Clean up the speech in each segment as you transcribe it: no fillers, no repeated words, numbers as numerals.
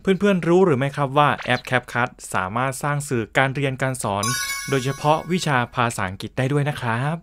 เพื่อนๆรู้หรือไม่ครับว่าแอป CapCut สามารถสร้างสื่อการเรียนการสอนโดยเฉพาะวิชาภาษาอังกฤษได้ด้วยนะครับ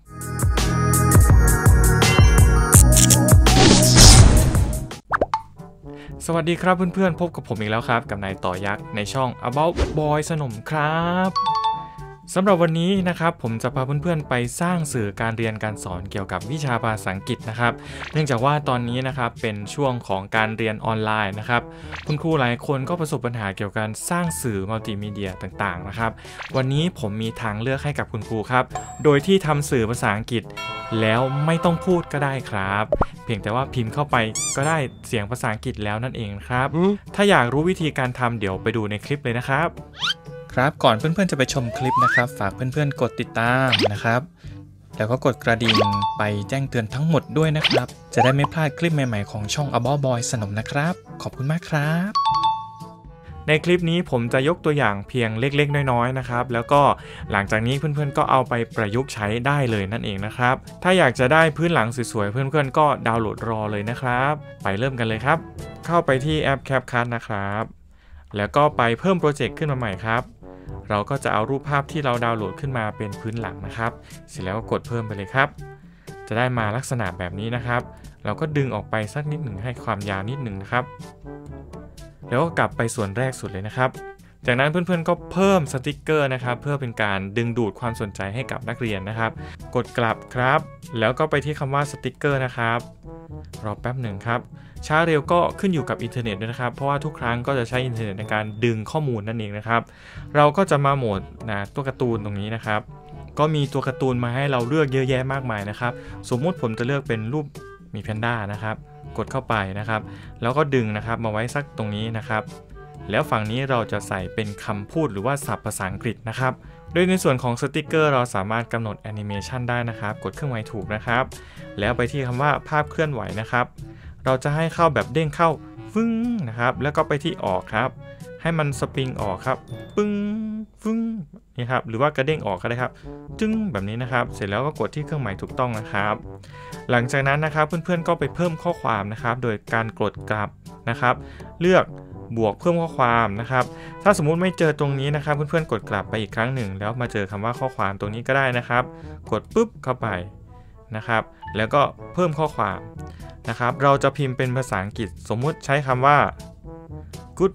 สวัสดีครับเพื่อนๆพบกับผมอีกแล้วครับกับนายต่อยักษ์ในช่อง About Boy สนมครับสำหรับวันนี้นะครับผมจะพาเพื่อนๆไปสร้างสื่อการเรียนการสอนเกี่ยวกับวิชาภาษาอังกฤษนะครับเนื่องจากว่าตอนนี้นะครับเป็นช่วงของการเรียนออนไลน์นะครับคุณครูหลายคนก็ประสบปัญหาเกี่ยวกับการสร้างสื่อมัลติมีเดียต่างๆนะครับวันนี้ผมมีทางเลือกให้กับคุณครูครับโดยที่ทำสื่อภาษาอังกฤษแล้วไม่ต้องพูดก็ได้ครับเพียงแต่ว่าพิมพ์เข้าไปก็ได้เสียงภาษาอังกฤษแล้วนั่นเองครับถ้าอยากรู้วิธีการทำเดี๋ยวไปดูในคลิปเลยนะครับครับก่อนเพื่อนๆจะไปชมคลิปนะครับฝากเพื่อนๆกดติดตามนะครับแล้วก็กดกระดิ่งไปแจ้งเตือนทั้งหมดด้วยนะครับจะได้ไม่พลาดคลิปใหม่ๆของช่อง About Boy สนมนะครับขอบคุณมากครับในคลิปนี้ผมจะยกตัวอย่างเพียงเล็กๆน้อยๆนะครับแล้วก็หลังจากนี้เพื่อนๆก็เอาไปประยุกต์ใช้ได้เลยนั่นเองนะครับถ้าอยากจะได้พื้นหลังสวยๆเพื่อนๆก็ดาวน์โหลดรอเลยนะครับไปเริ่มกันเลยครับเข้าไปที่แอป CapCut นะครับแล้วก็ไปเพิ่มโปรเจกต์ขึ้นมาใหม่ครับเราก็จะเอารูปภาพที่เราดาวน์โหลดขึ้นมาเป็นพื้นหลังนะครับเสร็จแล้วก็กดเพิ่มไปเลยครับจะได้มาลักษณะแบบนี้นะครับเราก็ดึงออกไปสักนิดหนึ่งให้ความยาวนิดหนึ่งนะครับแล้วก็กลับไปส่วนแรกสุดเลยนะครับจากนั้นเพื่อนๆก็เพิ่มสติกเกอร์นะครับเพื่อเป็นการดึงดูดความสนใจให้กับนักเรียนนะครับกดกลับครับแล้วก็ไปที่คำว่าสติกเกอร์นะครับรอแป๊บหนึ่งครับช้าเร็วก็ขึ้นอยู่กับอินเทอร์เน็ตด้วยนะครับเพราะว่าทุกครั้งก็จะใช้อินเทอร์เน็ตในการดึงข้อมูลนั่นเองนะครับเราก็จะมาโหมดตัวการ์ตูนตรงนี้นะครับก็มีตัวการ์ตูนมาให้เราเลือกเยอะแยะมากมายนะครับสมมุติผมจะเลือกเป็นรูปมีแพนด้านะครับกดเข้าไปนะครับแล้วก็ดึงนะครับมาไว้สักตรงนี้นะครับแล้วฝั่งนี้เราจะใส่เป็นคำพูดหรือว่าศัพท์ภาษาอังกฤษนะครับโดยในส่วนของสติกเกอร์เราสามารถกำหนดแอนิเมชันได้นะครับกดเครื่องหมายถูกนะครับแล้วไปที่คำว่าภาพเคลื่อนไหวนะครับเราจะให้เข้าแบบเด้งเข้าฟึ้งนะครับแล้วก็ไปที่ออกครับให้มันสปริงออกครับปึ้งฟึ้งนี่ครับหรือว่ากระเด้งออกก็ได้ครับจึ้งแบบนี้นะครับเสร็จแล้วก็กดที่เครื่องหมายถูกต้องนะครับหลังจากนั้นนะครับเพื่อนๆก็ไปเพิ่มข้อความนะครับโดยการกดกลับนะครับเลือกบวกเพิ่มข้อความนะครับถ้าสมมุติไม่เจอตรงนี้นะครับเพื่อนๆกดกลับไปอีกครั้งหนึ่งแล้วมาเจอคำว่าข้อความตรงนี้ก็ได้นะครับกดปุ๊บเข้าไปนะครับแล้วก็เพิ่มข้อความนะครับเราจะพิมพ์เป็นภาษาอังกฤษสมมุติใช้คำว่า good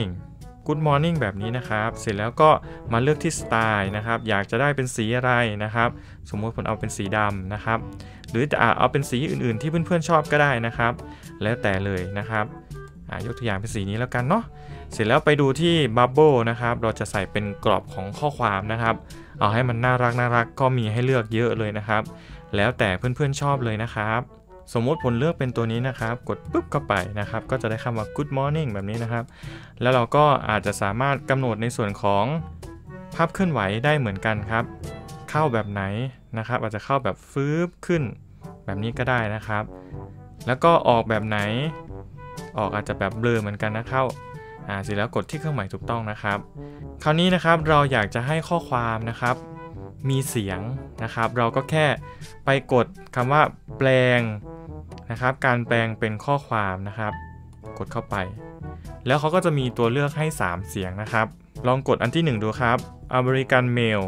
morning แบบนี้นะครับเสร็จแล้วก็มาเลือกที่สไตล์นะครับอยากจะได้เป็นสีอะไรนะครับสมมุติผมเอาเป็นสีดำนะครับหรือจะเอาเป็นสีอื่นๆที่เพื่อนๆชอบก็ได้นะครับแล้วแต่เลยนะครับยกตัวอย่างเป็นสีนี้แล้วกันเนาะเสร็จแล้วไปดูที่บับเบิลนะครับเราจะใส่เป็นกรอบของข้อความนะครับเอาให้มันน่ารักก็มีให้เลือกเยอะเลยนะครับแล้วแต่เพื่อนๆชอบเลยนะครับสมมติผมเลือกเป็นตัวนี้นะครับกดปุ๊บเข้าไปนะครับก็จะได้คำว่า good morning แบบนี้นะครับแล้วเราก็อาจจะสามารถกำหนดในส่วนของภาพเคลื่อนไหวได้เหมือนกันครับเข้าแบบไหนนะครับอาจจะเข้าแบบฟืบขึ้นแบบนี้ก็ได้นะครับแล้วก็ออกแบบไหนออกอาจจะแบบเบลอเหมือนกันนะเข้าเสร็จแล้วกดที่เครื่องหมายถูกต้องนะครับคราวนี้นะครับเราอยากจะให้ข้อความนะครับมีเสียงนะครับเราก็แค่ไปกดคำว่าแปลงนะครับการแปลงเป็นข้อความนะครับกดเข้าไปแล้วเขาก็จะมีตัวเลือกให้3เสียงนะครับลองกดอันที่1ดูครับ American Male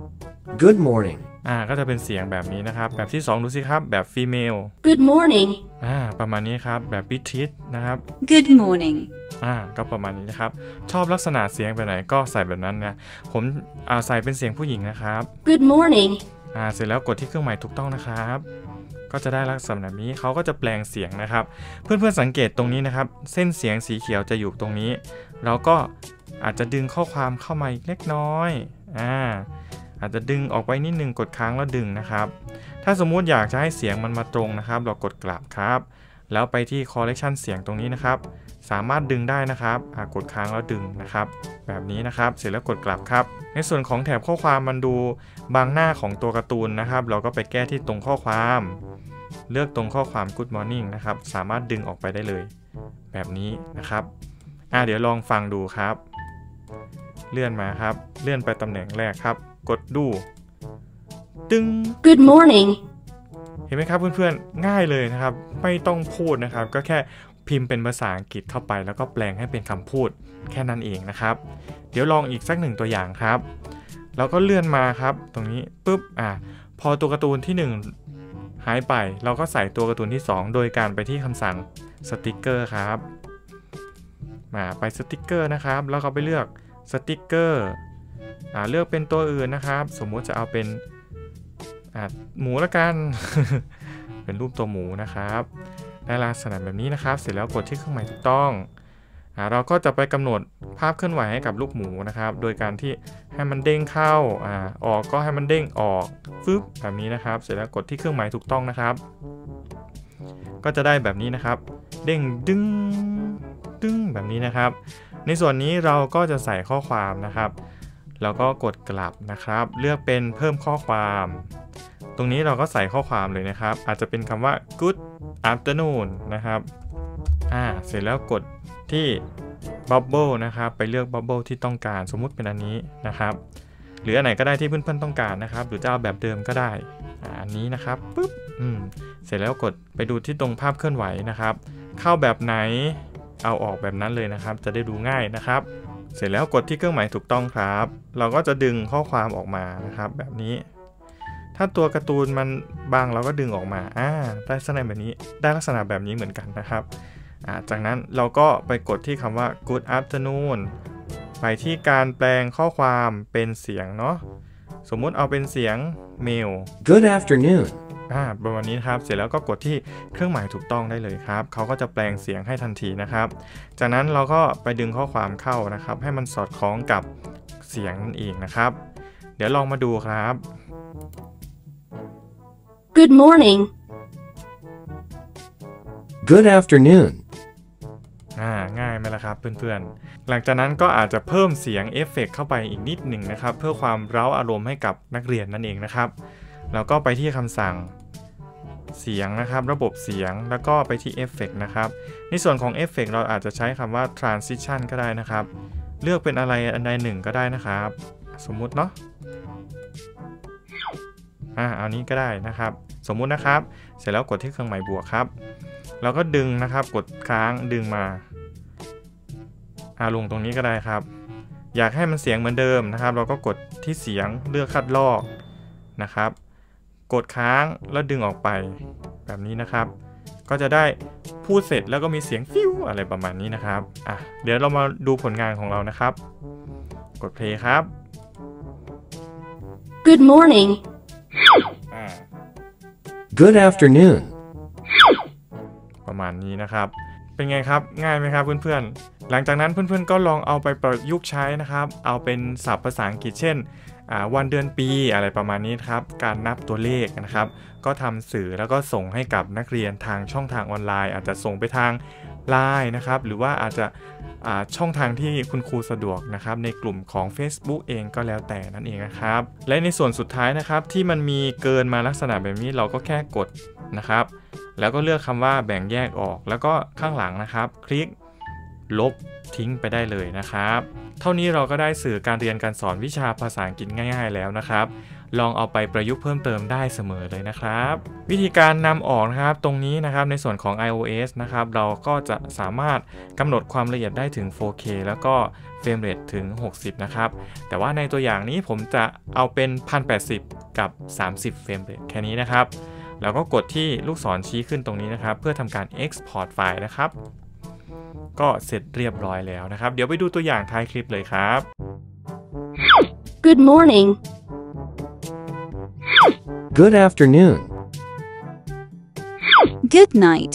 Good morning ก็จะเป็นเสียงแบบนี้นะครับแบบที่2ดูสิครับแบบ Female Good morning ประมาณนี้ครับแบบ British นะครับ Good morning ก็ประมาณนี้นะครับชอบลักษณะเสียงแบบไหนก็ใส่แบบนั้นนะผมใส่เป็นเสียงผู้หญิงนะครับ Good morning เสร็จแล้วกดที่เครื่องหมายถูกต้องนะครับก็จะได้ลักษณะแบบนี้เขาก็จะแปลงเสียงนะครับเพื่อนๆสังเกตตรงนี้นะครับเส้นเสียงสีเขียวจะอยู่ตรงนี้เราก็อาจจะดึงข้อความเข้ามาอีกเล็กน้อยอาจจะดึงออกไปนิดนึงกดค้างแล้วดึงนะครับถ้าสมมุติอยากจะให้เสียงมันมาตรงนะครับเรากดกลับครับแล้วไปที่ correction เสียงตรงนี้นะครับสามารถดึงได้นะครับกดค้างแล้วดึงนะครับแบบนี้นะครับเสร็จแล้วกดกลับครับในส่วนของแถบข้อความมันดูบางหน้าของตัวการ์ตูนนะครับเราก็ไปแก้ที่ตรงข้อความเลือกตรงข้อความ good morning นะครับสามารถดึงออกไปได้เลยแบบนี้นะครับเดี๋ยวลองฟังดูครับเลื่อนมาครับเลื่อนไปตำแหน่งแรกครับกดดูตึ้ง Good morning เห็นไหมครับเพื่อนๆง่ายเลยนะครับไม่ต้องพูดนะครับก็แค่พิมพ์เป็นภาษาอังกฤษเข้าไปแล้วก็แปลงให้เป็นคำพูดแค่นั้นเองนะครับเดี๋ยวลองอีกสักหนึ่งตัวอย่างครับเราก็เลื่อนมาครับตรงนี้ปุ๊บพอตัวการ์ตูนที่1หายไปเราก็ใส่ตัวการ์ตูนที่2โดยการไปที่คำสั่งสติกเกอร์ครับไปสติกเกอร์นะครับแล้วก็ไปเลือกสติกเกอร์เลือกเป็นตัวอื่นนะครับสมมุติจะเอาเป็นหมูละกัน เป็นรูปตัวหมูนะครับได้ลักษณะแบบนี้นะครับเสร็จแล้วกดที่เครื่องหมายถูกต้องเราก็จะไปกำหนดภาพเคลื่อนไหวให้กับลูกหมูนะครับโดยการที่ให้มันเด้งเข้าออกก็ให้มันเด้งออกฟึบแบบนี้นะครับเสร็จแล้วกดที่เครื่องหมายถูกต้องนะครับก็จะได้แบบนี้นะครับเด้งดึงดึงแบบนี้นะครับในส่วนนี้เราก็จะใส่ข้อความนะครับแล้วก็กดกลับนะครับเลือกเป็นเพิ่มข้อความตรงนี้เราก็ใส่ข้อความเลยนะครับอาจจะเป็นคำว่า good afternoon นะครับเสร็จแล้วกดที่ bubble นะครับไปเลือก bubble ที่ต้องการสมมุติเป็นอันนี้นะครับหรืออันไหนก็ได้ที่เพื่อนๆต้องการนะครับหรือจะเอาแบบเดิมก็ได้อันนี้นะครับปุ๊บเสร็จแล้วกดไปดูที่ตรงภาพเคลื่อนไหวนะครับเข้าแบบไหนเอาออกแบบนั้นเลยนะครับจะได้ดูง่ายนะครับเสร็จแล้วกดที่เครื่องหมายถูกต้องครับเราก็จะดึงข้อความออกมานะครับแบบนี้ถ้าตัวการ์ตูนมันบางเราก็ดึงออกมาได้ลักษณะแบบนี้ได้ลักษณะแบบนี้เหมือนกันนะครับจากนั้นเราก็ไปกดที่คำว่า good afternoon ไปที่การแปลงข้อความเป็นเสียงเนาะสมมุติเอาเป็นเสียงเมล Good afternoon ประมาณนี้ครับเสร็จแล้วก็กดที่เครื่องหมายถูกต้องได้เลยครับเขาก็จะแปลงเสียงให้ทันทีนะครับจากนั้นเราก็ไปดึงข้อความเข้านะครับให้มันสอดคล้องกับเสียงนั่นเองนะครับเดี๋ยวลองมาดูครับ Good morning. Good afternoon. ง่ายไหมล่ะครับเพื่อนๆหลังจากนั้นก็อาจจะเพิ่มเสียงเอฟเฟกต์เข้าไปอีกนิดหนึ่งนะครับเพื่อความเร้าอารมณ์ให้กับนักเรียนนั่นเองนะครับเราก็ไปที่คำสั่งเสียงนะครับระบบเสียงแล้วก็ไปที่เอฟเฟกต์นะครับในส่วนของเอฟเฟกต์เราอาจจะใช้คำว่า transition ก็ได้นะครับเลือกเป็นอะไรอันใดหนึ่งก็ได้นะครับสมมุติเนาะเอานี้ก็ได้นะครับสมมุตินะครับเสร็จแล้วกดที่เครื่องหมายบวกครับเราก็ดึงนะครับกดค้างดึงมาลงตรงนี้ก็ได้ครับอยากให้มันเสียงเหมือนเดิมนะครับเราก็กดที่เสียงเลือกคัดลอกนะครับกดค้างแล้วดึงออกไปแบบนี้นะครับก็จะได้พูดเสร็จแล้วก็มีเสียงฟิวอะไรประมาณนี้นะครับเดี๋ยวเรามาดูผลงานของเรานะครับกดเพลย์ครับ Good morning. Good afternoon. ประมาณนี้นะครับเป็นไงครับง่ายไหมครับเพื่อนๆหลังจากนั้นเพื่อนๆก็ลองเอาไปประยุกต์ใช้นะครับเอาเป็นศัพท์ภาษาอังกฤษเช่นวันเดือนปีอะไรประมาณนี้ครับการนับตัวเลขนะครับก็ทำสื่อแล้วก็ส่งให้กับนักเรียนทางช่องทางออนไลน์อาจจะส่งไปทาง LINE นะครับหรือว่าอาจจะช่องทางที่คุณครูสะดวกนะครับในกลุ่มของ Facebook เองก็แล้วแต่นั่นเองนะครับและในส่วนสุดท้ายนะครับที่มันมีเกินมาลักษณะแบบนี้เราก็แค่กดนะครับแล้วก็เลือกคำว่าแบ่งแยกออกแล้วก็ข้างหลังนะครับคลิกลบทิ้งไปได้เลยนะครับเท่านี้เราก็ได้สื่อการเรียนการสอนวิชาภาษาอังกฤษง่ายๆแล้วนะครับลองเอาไปประยุกต์เพิ่มเติมได้เสมอเลยนะครับวิธีการนำออกนะครับตรงนี้นะครับในส่วนของ iOS นะครับเราก็จะสามารถกำหนดความละเอียดได้ถึง 4K แล้วก็เฟรมเรทถึง60นะครับแต่ว่าในตัวอย่างนี้ผมจะเอาเป็น 1080 กับ30เฟรมเรทแค่นี้นะครับแล้วก็กดที่ลูกศรชี้ขึ้นตรงนี้นะครับเพื่อทำการ Export ไฟล์นะครับก็เสร็จเรียบร้อยแล้วนะครับเดี๋ยวไปดูตัวอย่างท้ายคลิปเลยครับ Good morning. Good afternoon. Good night.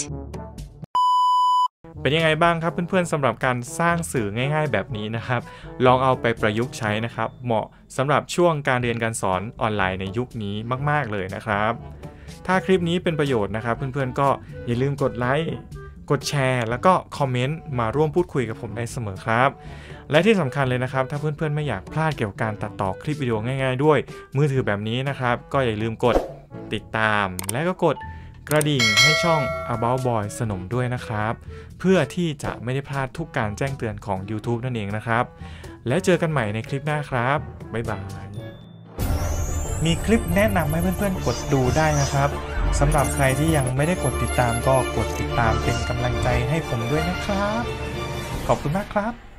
เป็นยังไงบ้างครับเพื่อนๆสำหรับการสร้างสื่อง่ายๆแบบนี้นะครับลองเอาไปประยุกต์ใช้นะครับเหมาะสำหรับช่วงการเรียนการสอนออนไลน์ในยุคนี้มากๆเลยนะครับถ้าคลิปนี้เป็นประโยชน์นะครับเพื่อนๆก็อย่าลืมกดไลค์กดแชร์แล้วก็คอมเมนต์มาร่วมพูดคุยกับผมได้เสมอครับและที่สำคัญเลยนะครับถ้าเพื่อนๆไม่อยากพลาดเกี่ยวกับการตัดต่อคลิปวิดีโอง่ายๆด้วยมือถือแบบนี้นะครับก็อย่าลืมกดติดตามและก็กดกระดิ่งให้ช่อง About Boy สนมด้วยนะครับเพื่อที่จะไม่ได้พลาดทุกการแจ้งเตือนของ YouTube นั่นเองนะครับแล้วเจอกันใหม่ในคลิปหน้าครับบ๊ายบายมีคลิปแนะนำให้เพื่อนๆกดดูได้นะครับสำหรับใครที่ยังไม่ได้กดติดตามก็กดติดตามเป็นกำลังใจให้ผมด้วยนะครับขอบคุณมากครับ